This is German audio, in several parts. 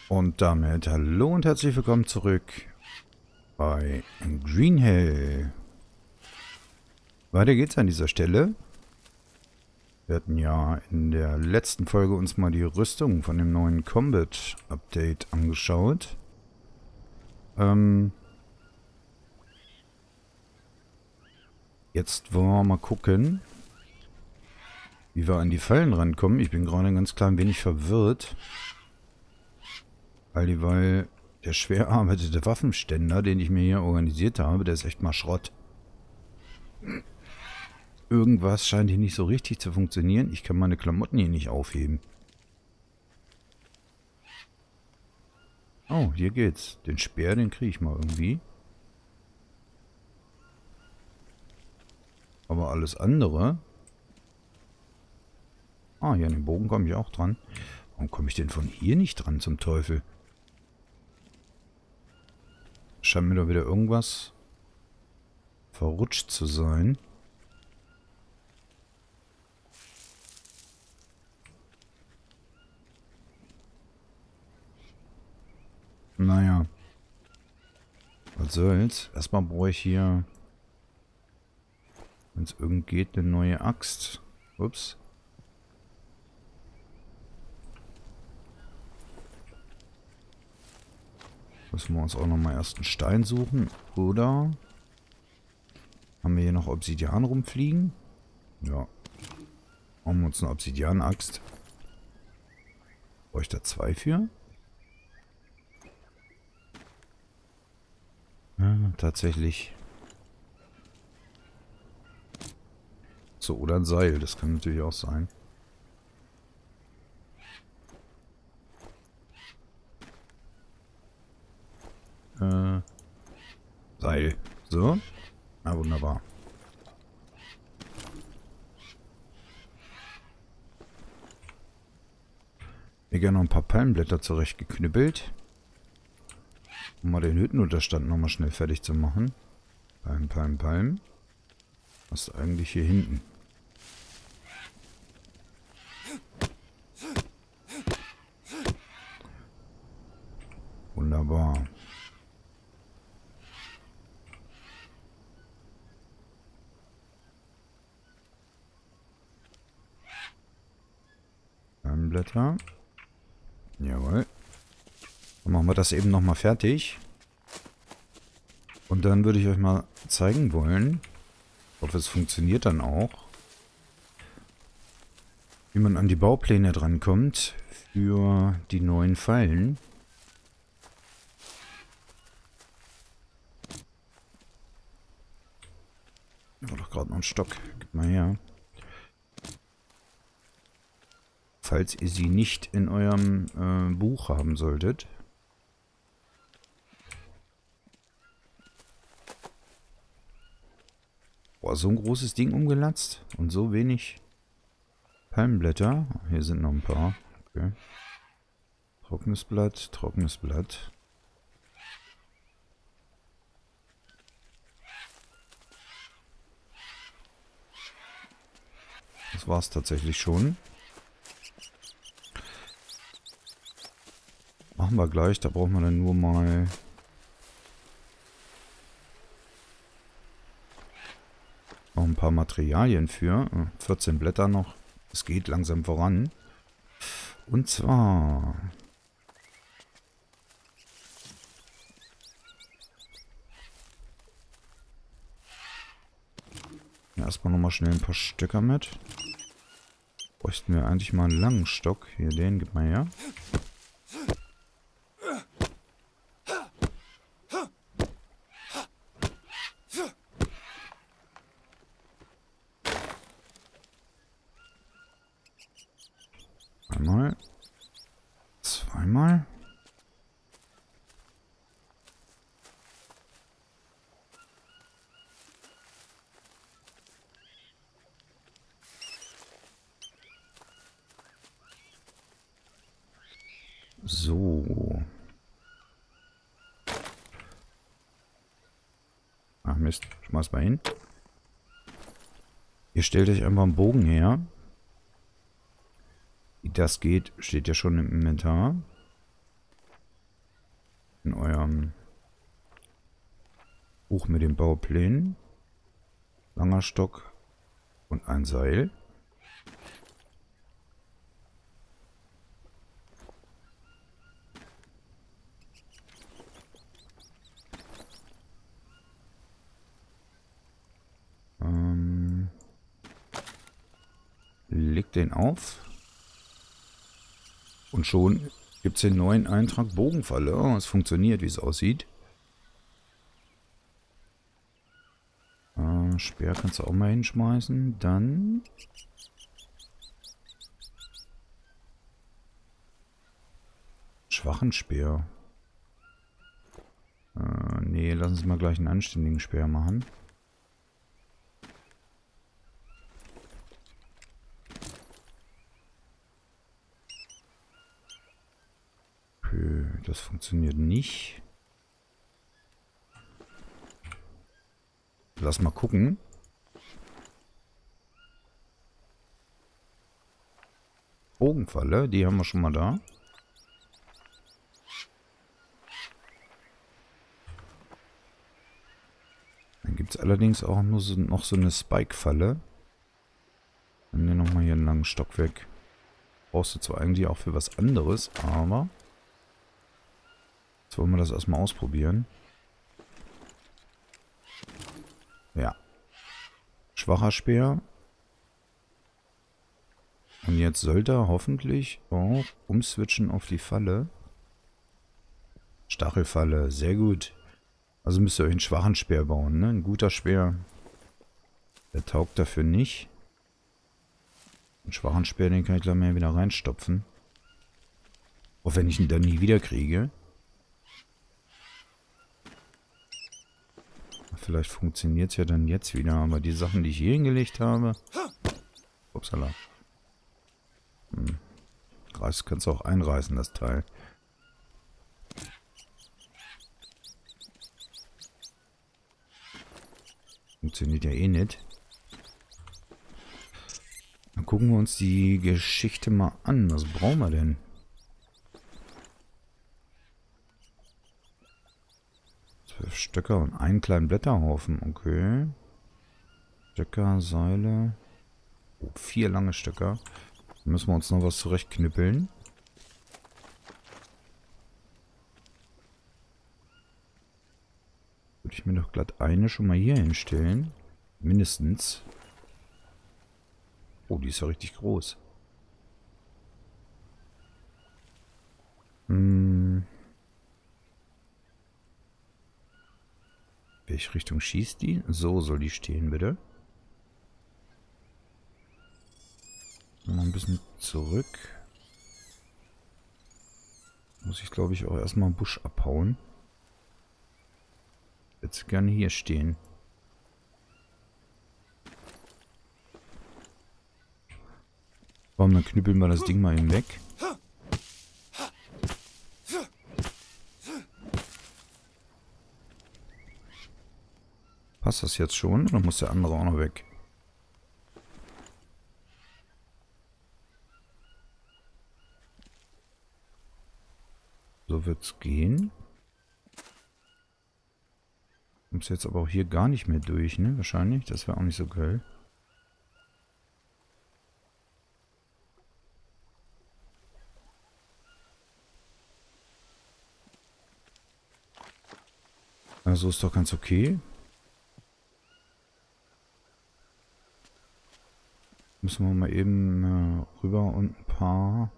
Und damit hallo und herzlich willkommen zurück bei Green Hell. Weiter geht's an dieser Stelle. Wir hatten ja in der letzten Folge uns mal die Rüstung von dem neuen Combat Update angeschaut. Jetzt wollen wir mal gucken, wie wir an die Fallen rankommen. Ich bin gerade ein ganz klein wenig verwirrt. Weil der schwer erarbeitete Waffenständer, den ich mir hier organisiert habe, der ist echt mal Schrott. Irgendwas scheint hier nicht so richtig zu funktionieren. Ich kann meine Klamotten hier nicht aufheben. Oh, hier geht's. Den Speer, den kriege ich mal irgendwie. Aber alles andere... Ah, hier an den Bogen komme ich auch dran. Warum komme ich denn von hier nicht dran, zum Teufel? Scheint mir da wieder irgendwas verrutscht zu sein. Naja. Was soll's? Erstmal brauche ich hier, wenn es irgend geht, eine neue Axt. Ups. Müssen wir uns auch nochmal erst einen Stein suchen. Oder haben wir hier noch Obsidian rumfliegen? Ja. Machen wir uns eine Obsidian-Axt. Brauche ich da 2 für? Ja, tatsächlich. So, oder ein Seil. Das kann natürlich auch sein. Seil. So. Na, wunderbar. Mir gerne noch ein paar Palmblätter zurechtgeknüppelt. Um mal den Hüttenunterstand nochmal schnell fertig zu machen. Palm, Palm, Palm. Was ist eigentlich hier hinten? Wunderbar. Palmblätter. Jawohl. Dann machen wir das eben nochmal fertig. Und dann würde ich euch mal zeigen wollen, ich hoffe, es funktioniert dann auch, wie man an die Baupläne drankommt für die neuen Fallen. Da war doch gerade noch ein Stock. Gib mal her. Falls ihr sie nicht in eurem Buch haben solltet. Boah, so ein großes Ding umgelatzt und so wenig Palmblätter. Hier sind noch ein paar. Okay. Trockenes Blatt, trockenes Blatt. Das war es tatsächlich schon. Machen wir gleich, da brauchen wir dann nur mal noch ein paar Materialien für. 14 Blätter noch. Es geht langsam voran. Und zwar... Ja, erstmal nochmal schnell ein paar Stöcker mit. Bräuchten wir eigentlich mal einen langen Stock. Hier, den, gib mal her. Einmal. Zweimal. So. Ach Mist, schmeiß mal hin. Ihr stellt euch einfach einen Bogen her. Wie das geht, steht ja schon im Inventar. in eurem Buch mit den Bauplänen. Langer Stock und ein Seil. Legt den auf. Und schon gibt es den neuen Eintrag Bogenfalle. Oh, es funktioniert, wie es aussieht. Speer kannst du auch mal hinschmeißen. Dann schwachen Speer. Nee, lass uns mal gleich einen anständigen Speer machen. Okay, das funktioniert nicht. Lass mal gucken. Bogenfalle, die haben wir schon mal da. Dann gibt es allerdings auch nur noch so eine Spike-Falle. Dann nehmen wir nochmal hier einen langen Stock weg. Brauchst du zwar eigentlich auch für was anderes, aber jetzt wollen wir das erstmal ausprobieren. Ja. Schwacher Speer. Und jetzt sollte er hoffentlich auch umswitchen auf die Falle. Stachelfalle, sehr gut. Also müsst ihr euch einen schwachen Speer bauen, ne? Ein guter Speer. Der taugt dafür nicht. Einen schwachen Speer, den kann ich gleich mal wieder reinstopfen. Auch wenn ich ihn dann nie wieder kriege. Vielleicht funktioniert es ja dann jetzt wieder, aber die Sachen, die ich hier hingelegt habe... Upsala. Das kannst du auch einreißen, das Teil. Funktioniert ja eh nicht. Dann gucken wir uns die Geschichte mal an. Was brauchen wir denn? Stöcker und einen kleinen Blätterhaufen. Okay. Stöcker, Seile. Oh, 4 lange Stöcker. Da müssen wir uns noch was zurechtknüppeln. Würde ich mir doch glatt eine schon mal hier hinstellen. Mindestens. Oh, die ist ja richtig groß. Welche Richtung schießt die? So soll die stehen, bitte. Mal ein bisschen zurück. Muss ich, glaube ich, auch erstmal einen Busch abhauen. Jetzt gerne hier stehen. Warum, dann knüppeln wir das Ding mal eben weg. Passt das jetzt schon? Oder muss der andere auch noch weg? So wird's gehen. Kommst jetzt aber auch hier gar nicht mehr durch, ne? Wahrscheinlich. Das wäre auch nicht so geil. Also ist doch ganz okay. Müssen wir mal eben rüber und ein paar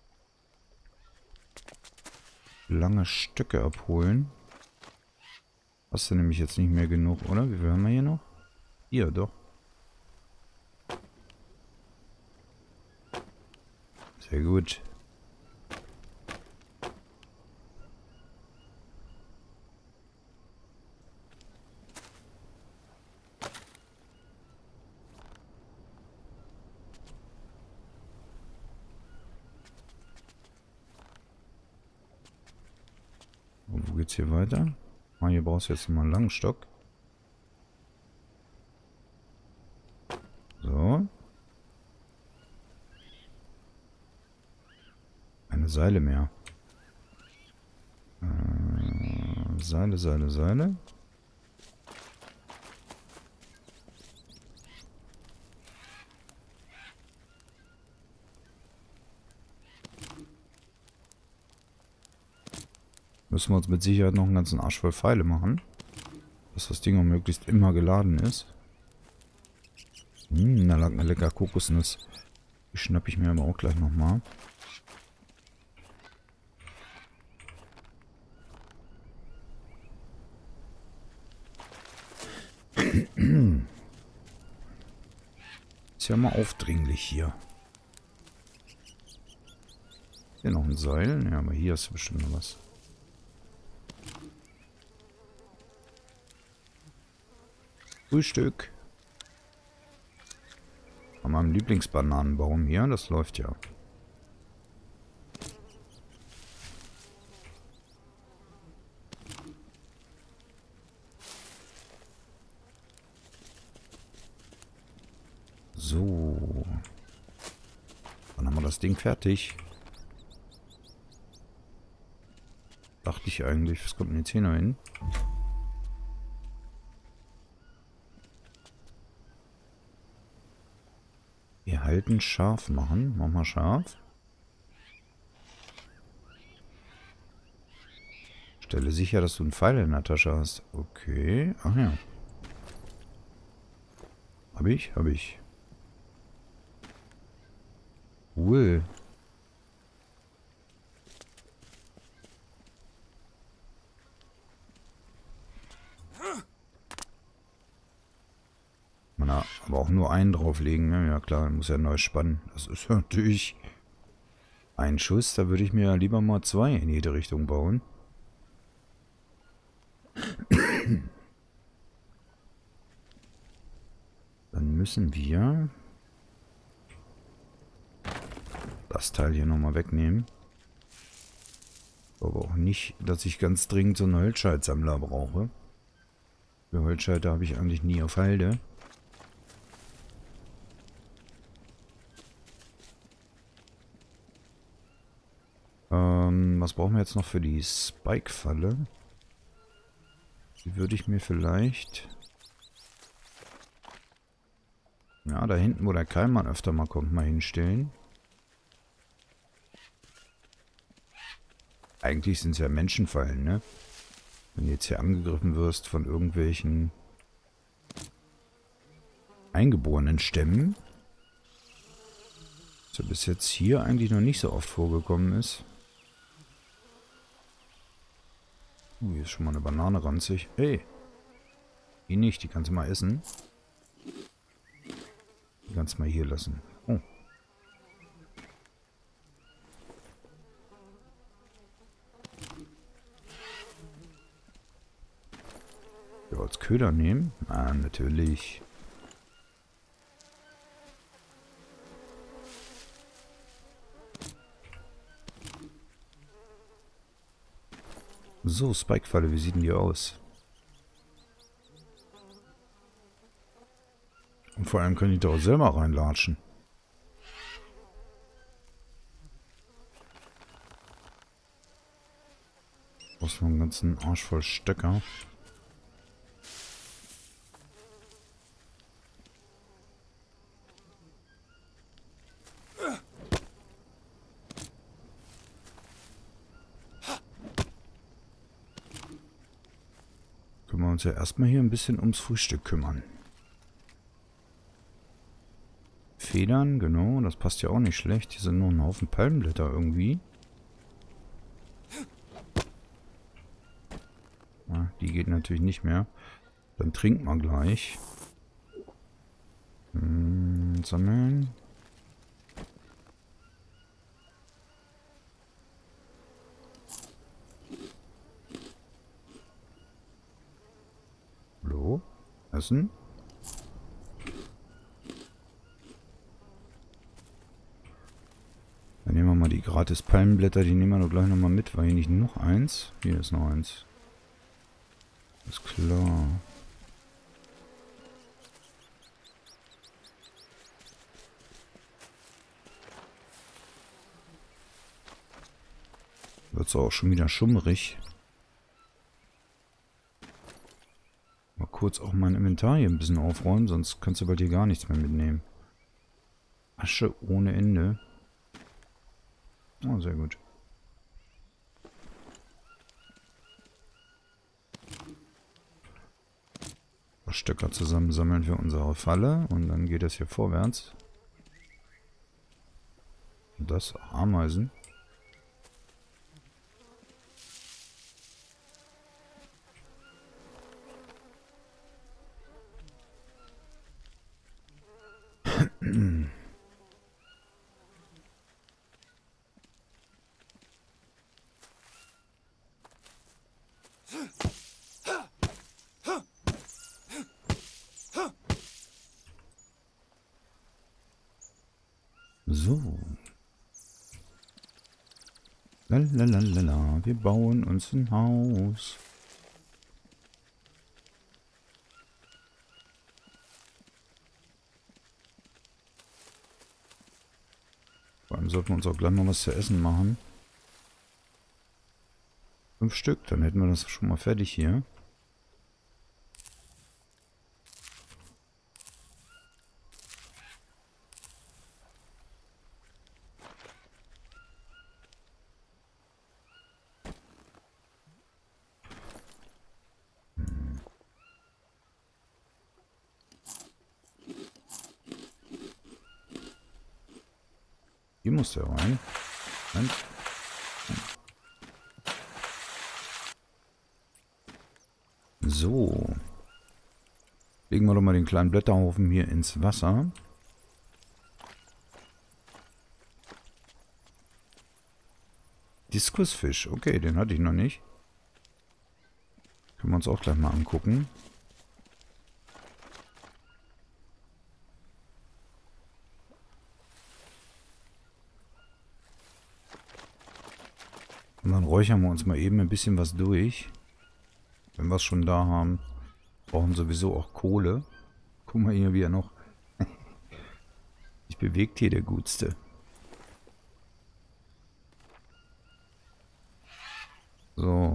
lange Stöcke abholen. Hast du nämlich jetzt nicht mehr genug, oder? Wie viel haben wir hier noch? Hier, doch. Sehr gut. Und wo geht's hier weiter? Ah, hier brauchst du jetzt mal einen langen Stock. So. Eine Seile mehr. Seile, Seile, Seile. Müssen wir uns mit Sicherheit noch einen ganzen Arsch voll Pfeile machen. Dass das Ding auch möglichst immer geladen ist. Da lag eine lecker Kokosnuss. Die schnappe ich mir aber auch gleich nochmal. Ist ja mal aufdringlich hier. Hier noch ein Seil. Ja, aber hier ist bestimmt noch was. Frühstück. An meinem Lieblingsbananenbaum hier. Das läuft ja. So. Dann haben wir das Ding fertig. Dachte ich eigentlich. Was kommt denn jetzt hier noch hin? Wir halten scharf machen. Mach mal scharf. Stelle sicher, dass du einen Pfeil in der Tasche hast. Okay. Ach ja. Hab ich? Hab ich. Cool. Na, aber auch nur einen drauflegen, ne? Ja klar, muss ja neu spannen. Das ist ja natürlich ein Schuss. Da würde ich mir ja lieber mal zwei in jede Richtung bauen. Dann müssen wir das Teil hier nochmal wegnehmen. Aber auch nicht, dass ich ganz dringend so einen Holzscheitsammler brauche. Für Holzscheiter habe ich eigentlich nie auf Halde. Was brauchen wir jetzt noch für die Spike-Falle? Die würde ich mir vielleicht... Ja, da hinten, wo der Keimmann öfter mal kommt, mal hinstellen. Eigentlich sind es ja Menschenfallen, ne? Wenn du jetzt hier angegriffen wirst von irgendwelchen eingeborenen Stämmen. Was ja bis jetzt hier eigentlich noch nicht so oft vorgekommen ist. Hier ist schon mal eine Banane ranzig. Hey! Die nicht, die kannst du mal essen. Die kannst du mal hier lassen. Oh. Ja, als Köder nehmen? Ah, natürlich. So, Spike-Falle, wie sieht denn die aus? Und vor allem können die da auch selber reinlatschen. Brauchst du einen ganzen Arsch voll Stöcker. Können wir uns ja erstmal hier ein bisschen ums Frühstück kümmern. Federn, genau, das passt ja auch nicht schlecht. Hier sind nur ein Haufen Palmblätter irgendwie. Ja, die geht natürlich nicht mehr. Dann trinkt man gleich. Sammeln. Hallo? Essen? Dann nehmen wir mal die gratis Palmenblätter, die nehmen wir doch gleich nochmal mit, weil hier nicht noch eins. Hier ist noch eins. Ist klar. Wird's auch schon wieder schummrig. kurz auch mein Inventar hier ein bisschen aufräumen, sonst kannst du bald hier gar nichts mehr mitnehmen. Asche ohne Ende. Oh, sehr gut. Stöcker zusammensammeln für unsere Falle und dann geht es hier vorwärts. Und das Ameisen. So. Lalalala, wir bauen uns ein Haus. Vor allem sollten wir uns auch gleich mal was zu essen machen. 5 Stück, dann hätten wir das schon mal fertig hier. Hier muss der rein. Moment. So. Legen wir doch mal den kleinen Blätterhaufen hier ins Wasser. Diskusfisch. Okay, den hatte ich noch nicht. Können wir uns auch gleich mal angucken. Und dann räuchern wir uns mal eben ein bisschen was durch. Wenn wir es schon da haben, brauchen sowieso auch Kohle. Guck mal hier, wie er noch sich bewegt hier, der Gutste. So.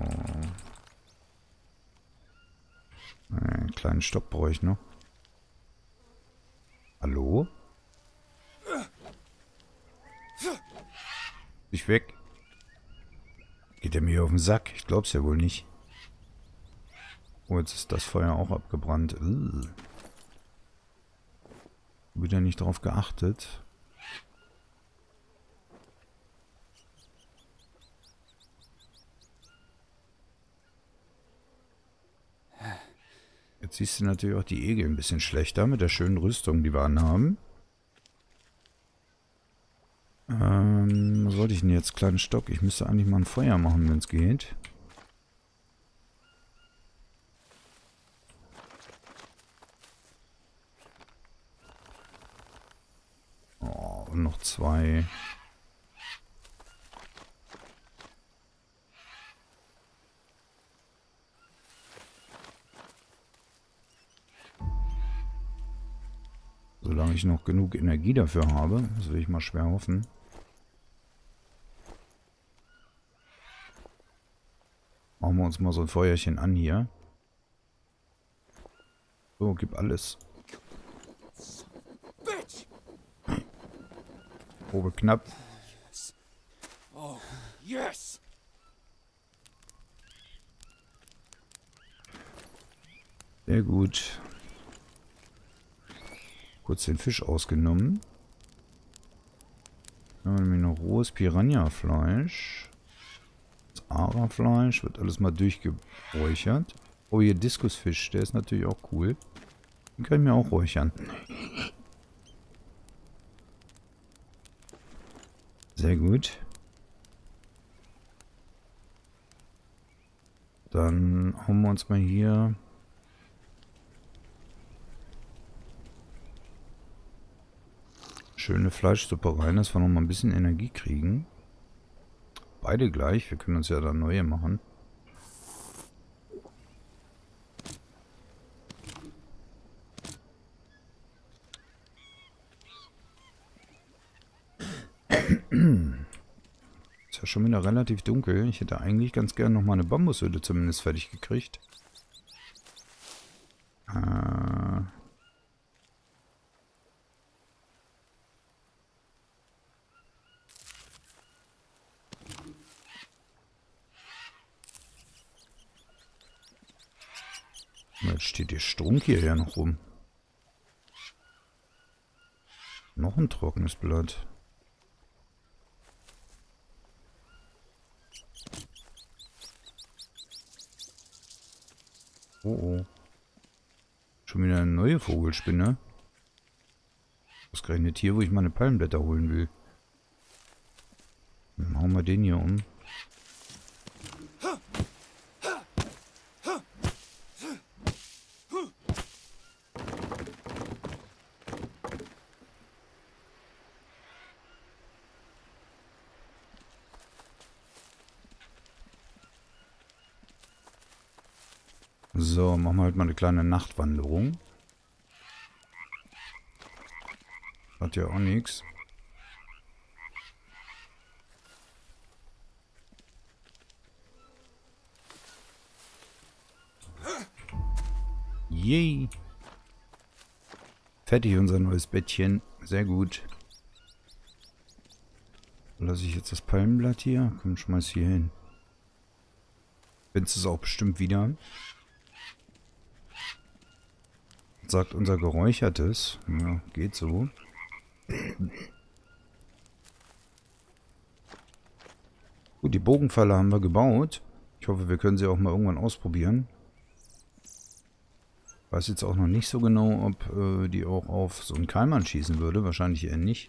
Einen kleinen Stopp brauche ich noch. Hallo? Ich weg. Geht er mir auf den Sack? Ich glaub's ja wohl nicht. Oh, jetzt ist das Feuer auch abgebrannt. Wieder nicht drauf geachtet. Jetzt siehst du natürlich auch die Egel ein bisschen schlechter mit der schönen Rüstung, die wir anhaben. Was wollte ich denn jetzt? Kleinen Stock. Ich müsste eigentlich mal ein Feuer machen, wenn es geht. Oh, und noch 2. Solange ich noch genug Energie dafür habe, das will ich mal schwer hoffen. Machen wir uns mal so ein Feuerchen an hier. So, gib alles. Probe knapp. Oh, yes. Sehr gut. Kurz den Fisch ausgenommen. Dann haben wir noch rohes Piranha-Fleisch. Das Ara-Fleisch wird alles mal durchgeräuchert. Oh, hier Diskusfisch, der ist natürlich auch cool. Den kann ich mir auch räuchern. Sehr gut. Dann hauen wir uns mal hier schöne Fleischsuppe rein, dass wir noch mal ein bisschen Energie kriegen. Beide gleich, wir können uns ja dann neue machen. Ist ja schon wieder relativ dunkel. Ich hätte eigentlich ganz gerne noch mal eine Bambushütte zumindest fertig gekriegt. Jetzt steht die Strunk hier ja noch rum. Noch ein trockenes Blatt. Oh oh. Schon wieder eine neue Vogelspinne. Ausgerechnet hier, wo ich meine Palmblätter holen will. Dann hauen wir den hier um. So, machen wir halt mal eine kleine Nachtwanderung. Hat ja auch nichts. Yay! Fertig unser neues Bettchen. Sehr gut. Lasse ich jetzt das Palmenblatt hier? Komm, schmeiß hier hin. Findest es auch bestimmt wieder. Sagt unser Geräuchertes. Ja, geht so. Gut, die Bogenfalle haben wir gebaut. Ich hoffe, wir können sie auch mal irgendwann ausprobieren. Weiß jetzt auch noch nicht so genau, ob die auch auf so einen Keimann schießen würde. Wahrscheinlich eher nicht.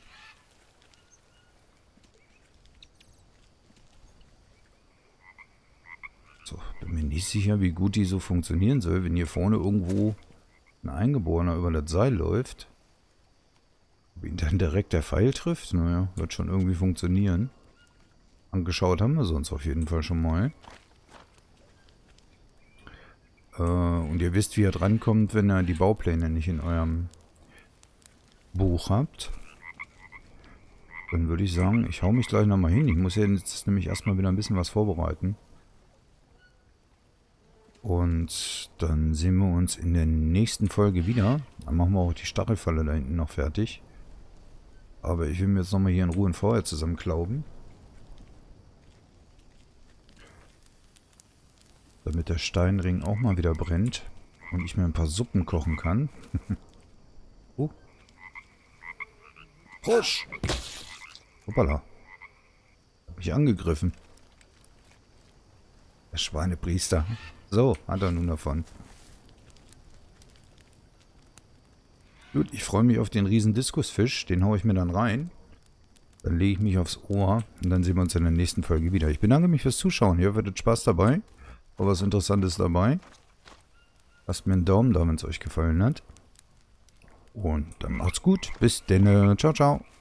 So, bin mir nicht sicher, wie gut die so funktionieren soll, wenn hier vorne irgendwo ein Eingeborener über das Seil läuft. Ob ihn dann direkt der Pfeil trifft? Naja, wird schon irgendwie funktionieren. Angeschaut haben wir sonst auf jeden Fall schon mal. Und ihr wisst, wie ihr drankommt, wenn ihr die Baupläne nicht in eurem Buch habt. Dann würde ich sagen, ich hau mich gleich nochmal hin. Ich muss ja jetzt nämlich erstmal wieder ein bisschen was vorbereiten. Und dann sehen wir uns in der nächsten Folge wieder. Dann machen wir auch die Stachelfalle da hinten noch fertig. Aber ich will mir jetzt nochmal hier in Ruhe ein Feuer zusammenklauben. Damit der Steinring auch mal wieder brennt. Und ich mir ein paar Suppen kochen kann. Oh. Husch! Hoppala. Hab mich angegriffen. Der Schweinepriester. So, hat er nun davon. Gut, ich freue mich auf den riesen Diskusfisch. Den haue ich mir dann rein. Dann lege ich mich aufs Ohr. Und dann sehen wir uns in der nächsten Folge wieder. Ich bedanke mich fürs Zuschauen. Ihr hattet Spaß dabei. War was Interessantes dabei. Lasst mir einen Daumen da, wenn es euch gefallen hat. Und dann macht's gut. Bis denn. Ciao, ciao.